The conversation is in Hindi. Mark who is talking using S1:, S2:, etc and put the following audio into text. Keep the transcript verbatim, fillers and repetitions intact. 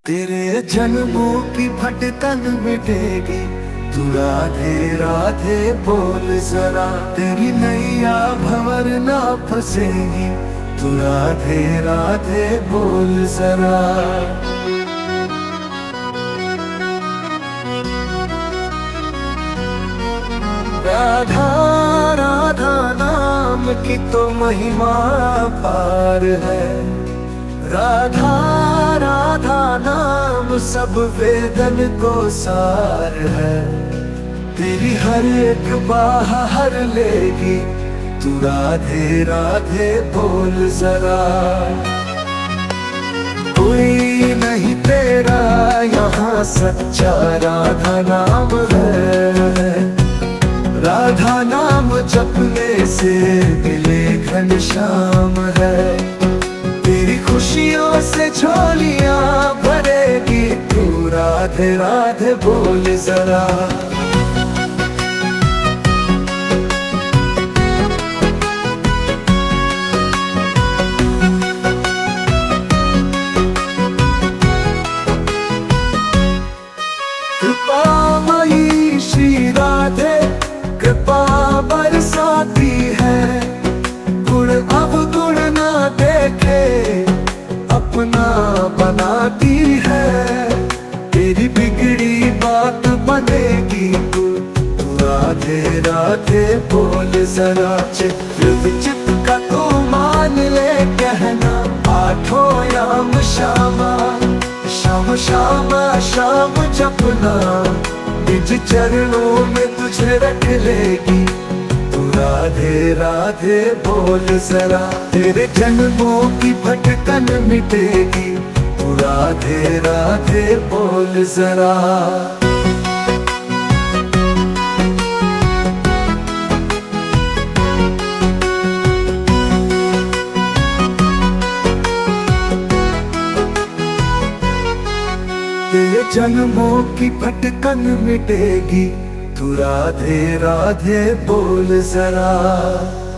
S1: तेरे जन्मों की भटकन मिटेगी, तू राधे राधे बोल जरा। तेरी नैया भंवर ना फंसेगी, तू राधे राधे बोल जरा। राधा राधा नाम की तो महिमा पार है। राधा राधा नाम सब वेदन को सार है। तेरी हर एक बाह हर लेगी, तू राधे राधे बोल जरा। कोई नहीं तेरा यहाँ सच्चा, राधा नाम है। राधा नाम जपने से मिले घनश्याम है। तेरी खुशियों से झोलियां भरेगी, तू राधे राधे बोल जरा। कृपामयी श्री राधे कृपा बरसाती है। गुण अवगुण ना देखे अपना बनाती है। तेरी बिगड़ी बात बनेगी, तू राधे राधे बोल जरा। चित्र विचित्र का तू मान ले कहना, आठों याम श्यामा श्याम श्यामा श्याम जपना। निज चरणों में तुझे रख लेगी, तू राधे राधे बोल जरा। तेरे जन्मों की भटकन मिटेगी, तू राधे राधे बोल जरा। तेरे जन्मों की भटकन मिटेगी, तू राधे राधे बोल जरा।